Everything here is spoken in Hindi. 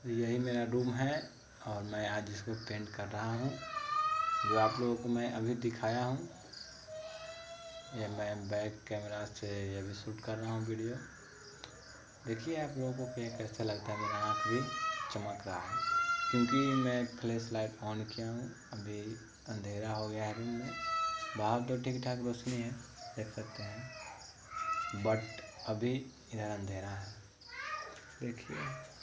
यही मेरा रूम है और मैं आज इसको पेंट कर रहा हूँ, जो आप लोगों को मैं अभी दिखाया हूँ। ये मैं बैक कैमरा से ये भी शूट कर रहा हूँ वीडियो। देखिए आप लोगों को क्या कैसा लगता है। मेरा आँख भी चमक रहा है क्योंकि मैं फ्लैश लाइट ऑन किया हूँ। अभी अंधेरा हो गया है रूम में। बाहर तो ठीक ठाक रोशनी है, देख सकते हैं, बट अभी इधर अंधेरा है। देखिए